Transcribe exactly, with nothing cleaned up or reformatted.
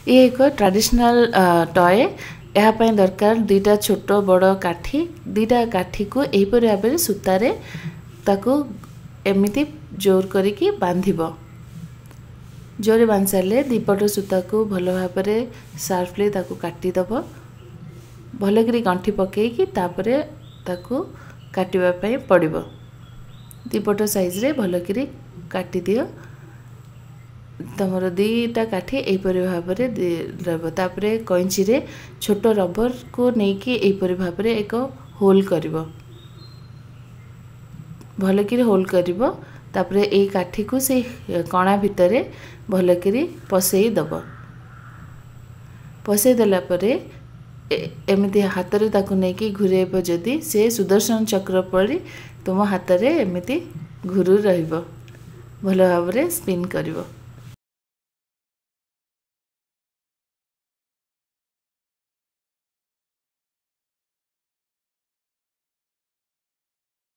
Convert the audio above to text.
ये एक traditional toy यहाँ दरकार दुईटा छोट बड़ काठी दुईटा काठी को यहीपर भाव में सूतारे ताको एमती जोर करिकी बांधिब जोर बांध सारे दीपट सूता को भल भाव में सार्फली ताको काटिदब भलकरी गंठी पकईकी तापरे ताको काटिबा पई पड़िबो दीपट साइज रे भलकरी काटी दियो तमर दुईटा काठी एहीपरि भाव में रहबो तापरे कैंची रे छोट रबर को नेकी एहीपरि भाव में एक होल करिवो भलकरी होल करिवो तापरे ए काठी को से कणा भितरे भलकरी पसई दब पसई देला परे एमती हाथ रे ताकू नेकी घुरेब जदि से सुदर्शन चक्र पड़ी तुम हाथ रे एमती घुरु रहिबो भल भाव में स्पिन करिवो।